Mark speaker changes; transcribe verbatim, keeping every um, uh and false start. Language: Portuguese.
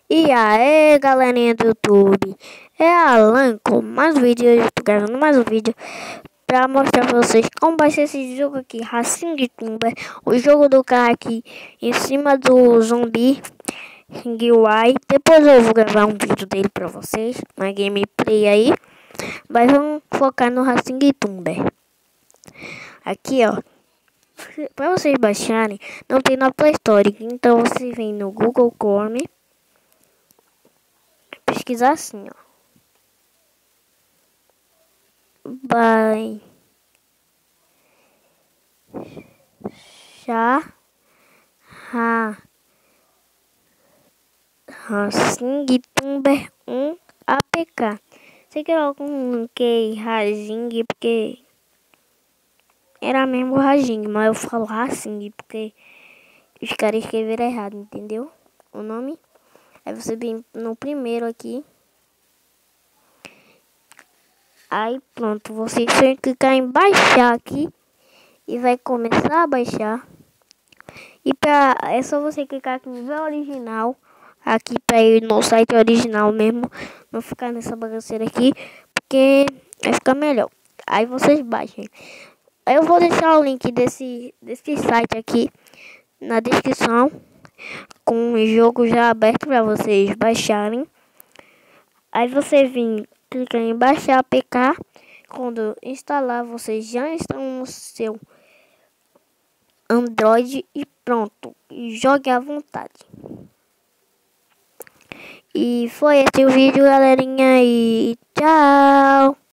Speaker 1: E aí, galerinha do YouTube, é Alan com mais um vídeo. Eu estou gravando mais um vídeo para mostrar para vocês como vai ser esse jogo aqui, Racing Tumba, o jogo do cara aqui em cima do zumbi Ringuai. Depois eu vou gravar um vídeo dele para vocês, uma gameplay aí, mas vamos focar no Racing Tumba. Aqui, ó, para vocês baixarem, não tem na Play Store, então você vem no Google Chrome. Pesquisar assim, ó. Vai já Racing Tumber um A P K. Sei que eu coloquei Racing porque era mesmo Racing, mas eu falo Racing porque os caras escreveram errado, entendeu? O nome. Aí você vem no primeiro aqui. Aí pronto, você tem que clicar em baixar aqui e vai começar a baixar. E pra, é só você clicar aqui em ver original, aqui para ir no site original mesmo, não ficar nessa bagaceira aqui, porque vai ficar melhor. Aí vocês baixem. Eu vou deixar o link desse, desse site aqui na descrição, com o jogo já aberto para vocês baixarem. Aí você vem, clica em baixar A P K. Quando instalar, vocês já estão no seu Android e pronto. E jogue à vontade. E foi esse o vídeo, galerinha. E tchau!